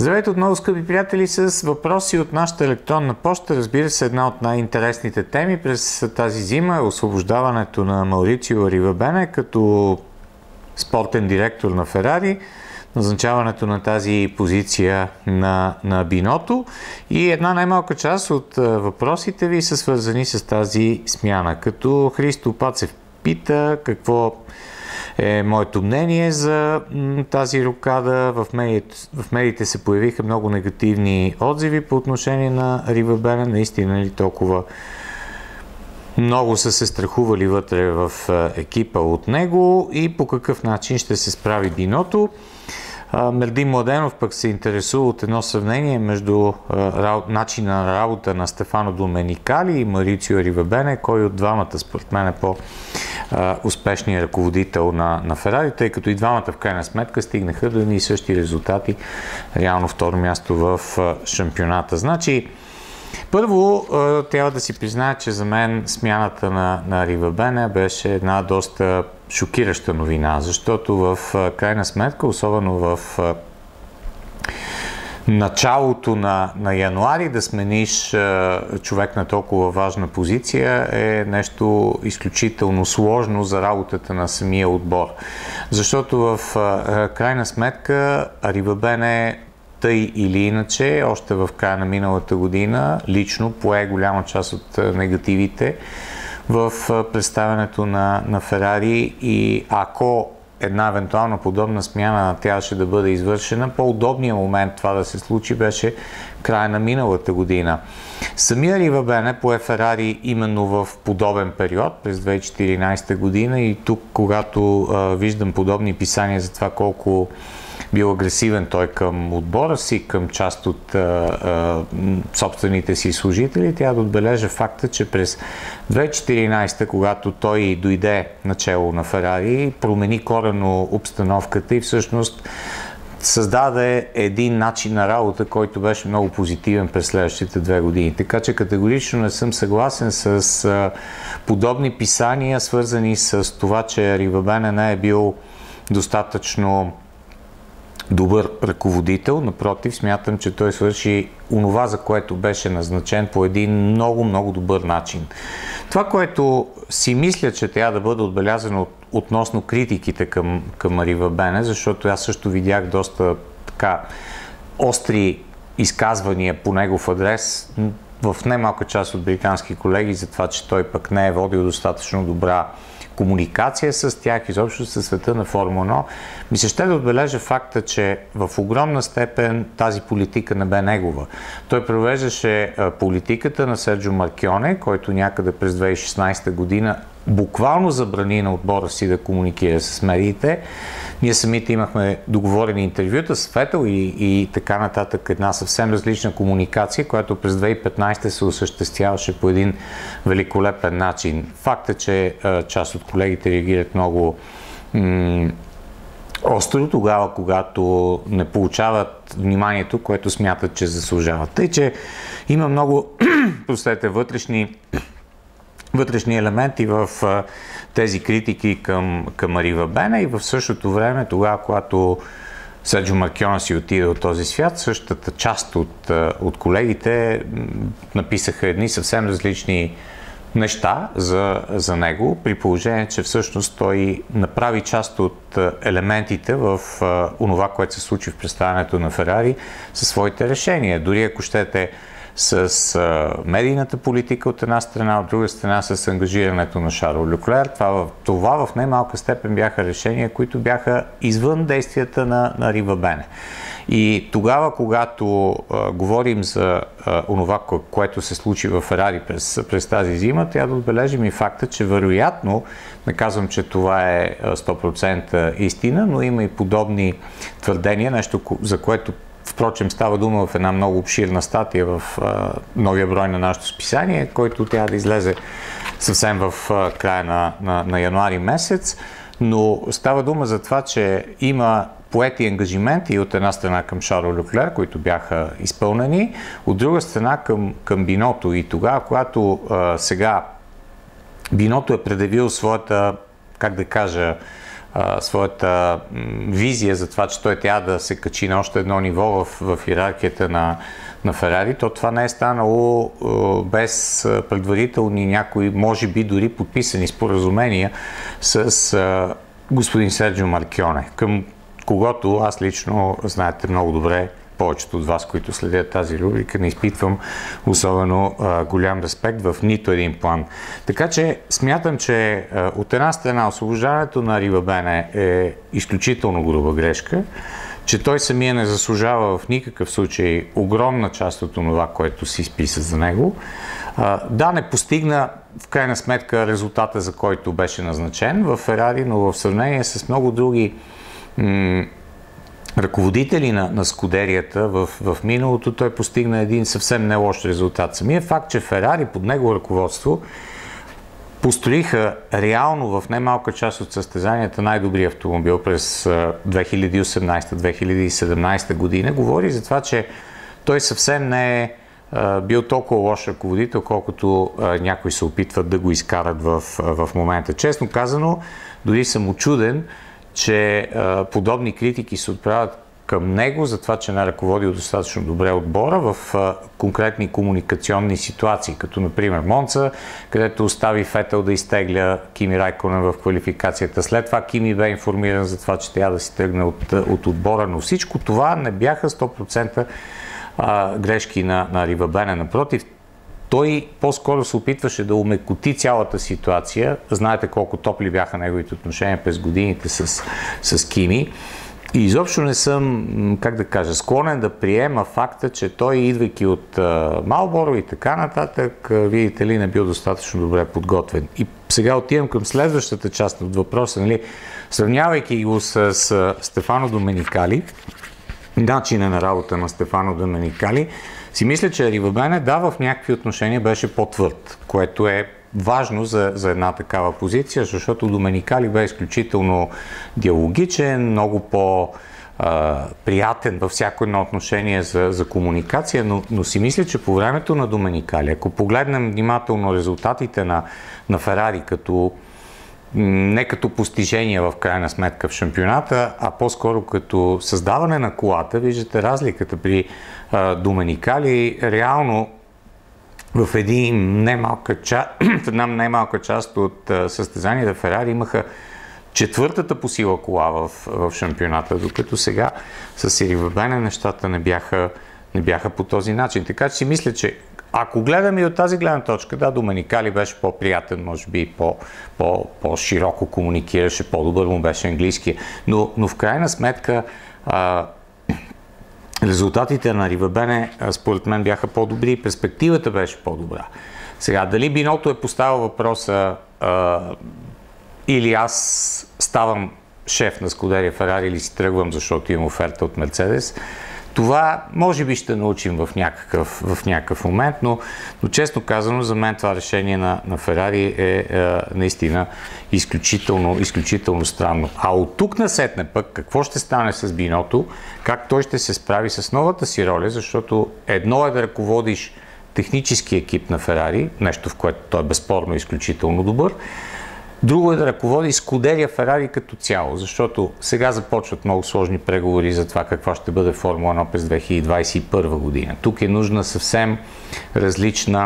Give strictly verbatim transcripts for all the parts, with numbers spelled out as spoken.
Здравейте отново, скъпи приятели, с въпроси от нашата електронна поща. Разбира се, една от най-интересните теми през тази зима е освобождаването на Маурицио Аривабене като спортен директор на Ферари, назначаването на тази позиция на, на Биното, и една най-малка част от въпросите ви са свързани с тази смяна. Като Христо Пацев пита какво е моето мнение за тази рокада. В медиите, в медиите се появиха много негативни отзиви по отношение на Аривабене. Наистина ли толкова много са се страхували вътре в екипа от него и по какъв начин ще се справи Биното? Мердин Младенов пък се интересува от едно сравнение между начина на работа на Стефано Доменикали и Маурицио Аривабене, кой от двамата според мен е по-успешният ръководител на, на Ферари, тъй като и двамата в крайна сметка стигнаха до едни и същи резултати, реално второ място в шампионата. Значи, първо, трябва да си призная, че за мен смяната на, на Аривабене беше една доста шокираща новина, защото в крайна сметка, особено в началото на, на януари, да смениш човек на толкова важна позиция е нещо изключително сложно за работата на самия отбор. Защото в крайна сметка Аривабене тъй или иначе, още в края на миналата година, лично пое голяма част от негативите в представянето на, на Ферари, и ако една евентуална подобна смяна трябваше да бъде извършена, по-удобният момент това да се случи беше края на миналата година. Самия Аривабене пое Ферари именно в подобен период, през две хиляди и четиринадесета година, и тук, когато а, виждам подобни писания за това колко бил агресивен той към отбора си, към част от а, а, собствените си служители, трябва да отбележа факта, че през две хиляди и четиринадесета, когато той дойде начело на Ферари, промени коренно обстановката и всъщност създаде един начин на работа, който беше много позитивен през следващите две години. Така че категорично не съм съгласен с а, подобни писания, свързани с това, че Аривабене не е бил достатъчно добър ръководител. Напротив, смятам, че той свърши онова, за което беше назначен, по един много, много добър начин. Това, което си мисля, че трябва да бъде отбелязано относно критиките към, към Аривабене, защото аз също видях доста така остри изказвания по негов адрес в немалка част от британски колеги за това, че той пък не е водил достатъчно добра комуникация с тях, изобщо със света на Формула едно. Ми се ще да отбележа факта, че в огромна степен тази политика не бе негова. Той провеждаше политиката на Серджо Маркионе, който някъде през две хиляди и шестнадесета година буквално забрани на отбора си да комуникира с медиите. Ние самите имахме договорени интервюта с Фетел и, и така нататък, една съвсем различна комуникация, която през две хиляди и петнадесета се осъществяваше по един великолепен начин. Факт е, че а, част от колегите реагират много м- остро тогава, когато не получават вниманието, което смятат, че заслужават. Тъй, че има много простете, вътрешни вътрешни елементи в а, тези критики към, към Аривабене, и в същото време, тогава, когато Серджо Маркионе си отиде от този свят, същата част от, от колегите написаха едни съвсем различни неща за, за него, при положение, че всъщност той направи част от елементите в а, онова, което се случи в представянето на Ферари със своите решения. Дори ако щете с а, медийната политика от една страна, от друга страна с ангажирането на Шарло Леклер. Това, това в най-малка степен бяха решения, които бяха извън действията на, на Аривабене. И тогава, когато а, говорим за а, онова, което се случи в Ферари през, през тази зима, трябва да отбележим и факта, че вероятно, не казвам, че това е сто процента истина, но има и подобни твърдения, нещо за което впрочем става дума в една много обширна статия в а, новия брой на нашето списание, който трябва да излезе съвсем в а, края на, на, на януари месец, но става дума за това, че има поети ангажименти от една страна към Шарло Леклер, които бяха изпълнени, от друга страна към, към Биното. И тогава, когато а, сега Биното е предявил своята, как да кажа, а, своята м, визия за това, че той трябва да се качи на още едно ниво в, в иерархията на, на Ферари, то това не е станало а, без предварителни някои, може би дори подписани споразумения с а, господин Серджио Маркионе, към когото аз лично, знаете много добре, повечето от вас, които следят тази рубрика, не изпитвам особено а, голям респект в нито един план. Така че смятам, че а, от една страна освобождаването на Ривабене е изключително груба грешка, че той самия не заслужава в никакъв случай огромна част от това, което си изписа за него. А, да, не постигна в крайна сметка резултата, за който беше назначен в Ферари, но в сравнение с много други м- ръководители на, на скудерията в, в миналото, той постигна един съвсем не лош резултат. Самия факт, че Ферари под него ръководство построиха реално в немалка част от състезанията най-добри автомобил през две хиляди и осемнадесета - две хиляди и седемнадесета година, говори за това, че той съвсем не е а, бил толкова лош ръководител, колкото а, някои се опитват да го изкарат в, в момента. Честно казано, дори съм учуден, че а, подобни критики се отправят към него за това, че не е ръководил достатъчно добре отбора в а, конкретни комуникационни ситуации, като например Монца, където остави Фетел да изтегля Кими Райконен в квалификацията. След това Кими бе информиран за това, че трябва да си тръгне от, от отбора, но всичко това не бяха сто процента а, грешки на, на Ривабене. Напротив, той по-скоро се опитваше да умекоти цялата ситуация. Знаете колко топли бяха неговите отношения през годините с, с Кими. И изобщо не съм, как да кажа, склонен да приема факта, че той, идвайки от Малборо и така нататък, видите ли, не бил достатъчно добре подготвен. И сега отивам към следващата част от въпроса, нали, сравнявайки го с, с Стефано Доменикали, начина на работа на Стефано Доменикали, си мисля, че Ривабене, да, в някакви отношения беше по-твърд, което е важно за, за една такава позиция, защото Доменикали бе изключително диалогичен, много по-приятен във всяко едно отношение за, за комуникация, но, но си мисля, че по времето на Доменикали, ако погледнем внимателно резултатите на, на Ферари, като не като постижения в крайна сметка в шампионата, а по-скоро като създаване на колата, виждате разликата при а, Доменикали. Реално в, един немалка част, в една немалка част от а, състезанията Ферари имаха четвъртата по сила кола в, в шампионата, докато сега с Ривабене нещата не бяха, не бяха по този начин. Така че си мисля, че ако гледаме и от тази гледна точка, да, Доменикали беше по-приятен, може би по, по, по-широко комуникираше, по-добър му беше английски, но, но в крайна сметка а, резултатите на Ривабене според мен бяха по-добри и перспективата беше по-добра. Сега, дали Биното е поставил въпроса а, или аз ставам шеф на Скудерия Ферари или си тръгвам, защото имам оферта от Мерцедес, това може би ще научим в някакъв, в някакъв момент, но, но честно казано, за мен това решение на, на Ферари е, е наистина изключително, изключително странно. А от тук насетне пък, какво ще стане с Биното, как той ще се справи с новата си роля, защото едно е да ръководиш технически екип на Ферари, нещо в което той е безспорно изключително добър, друго е да ръководи Скудерия Ферари като цяло, защото сега започват много сложни преговори за това каква ще бъде Формула едно през две хиляди двадесет и първа година. Тук е нужна съвсем различна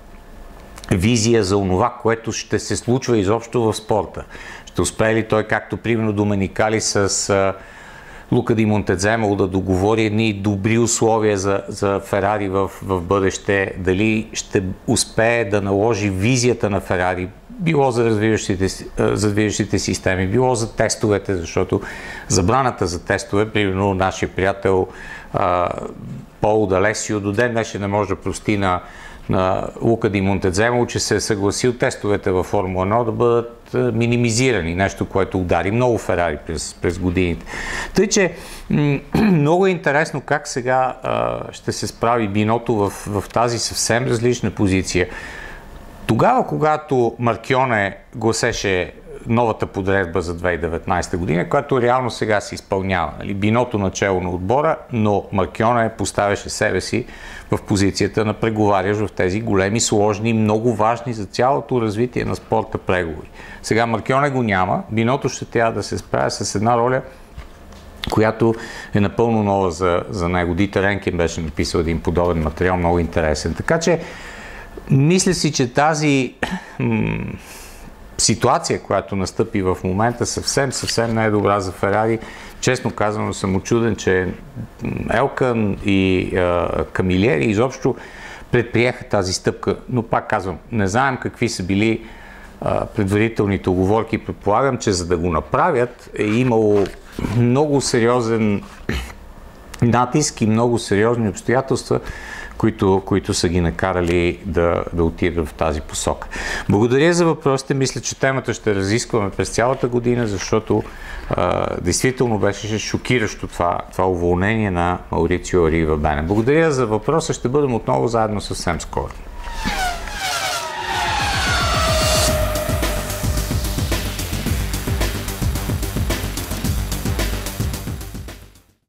визия за онова, което ще се случва изобщо в спорта. Ще успее ли той, както примерно Доменикали с Лука Ди Монтеземол, да договори едни добри условия за, за Ферари в, в бъдеще, дали ще успее да наложи визията на Ферари, било за развиващите, за развиващите системи, било за тестовете, защото забраната за тестове, примерно нашия приятел а, Пол Далесио до ден днешен не може да прости на, на Лука Ди Монтеземол, че се е съгласил тестовете във Формула едно да бъдат минимизирани, нещо, което удари много Ферари през, през годините. Тъй, че м- много е интересно как сега а, ще се справи Биното в, в тази съвсем различна позиция. Тогава, когато Маркионе гласеше новата подредба за две хиляди и деветнадесета година, която реално сега се изпълнява. Нали? Биното начало на отбора, но Маркионе поставяше себе си в позицията на преговарящ в тези големи, сложни, много важни за цялото развитие на спорта преговори. Сега Маркионе го няма, Биното ще трябва да се справя с една роля, която е напълно нова за, за него. Дитер Енкен беше написал един подобен материал, много интересен. Така че, мисля си, че тази м- ситуация, която настъпи в момента, съвсем, съвсем не е добра за Ферари. Честно казано, съм учуден, че Елкън и е, Камилиери изобщо предприеха тази стъпка. Но пак казвам, не знаем какви са били е, предварителните уговорки. Предполагам, че за да го направят е имало много сериозен натиск и много сериозни обстоятелства, които, които са ги накарали да, да отидат в тази посока. Благодаря за въпросите. Мисля, че темата ще разискваме през цялата година, защото а, действително беше шокиращо това, това уволнение на Маурицио Аривабене. Благодаря за въпроса. Ще бъдем отново заедно съвсем скоро.